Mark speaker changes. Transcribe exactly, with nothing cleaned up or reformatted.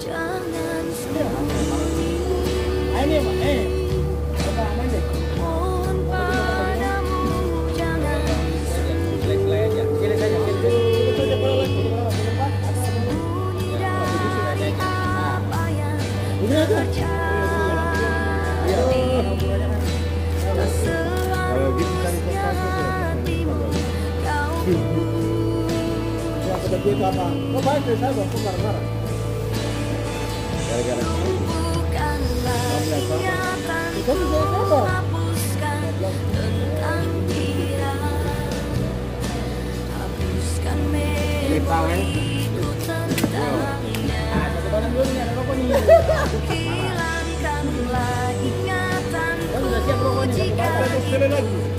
Speaker 1: Jangan
Speaker 2: Ini Pak, eh. Coba aman deh.
Speaker 1: mohon padamu, jangan
Speaker 2: Jelek-jelek aja. Jelek aja, jelek. Itu aja kalau lagi.
Speaker 1: sembunyi dari apa yang
Speaker 2: Ini aja.
Speaker 1: terjadi. Tak seharusnya hatimu kau
Speaker 2: Ya, kata gue itu apa? Kok baik dari saya, kok marah-marah? Gara-gara
Speaker 1: bukanlah ingatan
Speaker 2: Itu juga sabar.
Speaker 1: hapuskan tentang dia, hapuskan memoriku tentangnya, hilangkanlah ingatan
Speaker 2: Kan udah siap rokoknya, satu batang, terus sekali lagi.